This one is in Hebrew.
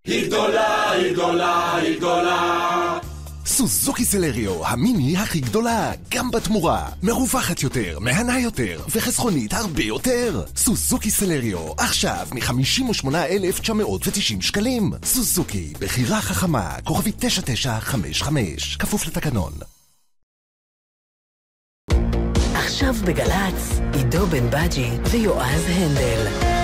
היא גדולה, היא גדולה, היא גדולה. סוזוקי סלריו, המיני הכי גדולה, גם בתמורה. מרווחת יותר, מהנה יותר, וחסכונית הרבה יותר. סוזוקי סלריו, עכשיו מ-58,990 שקלים. סוזוקי, בחירה חכמה, כוכבי 9955, כפוף לתקנון. עכשיו בגלץ, עידו בן בג'י ויועז הנדל.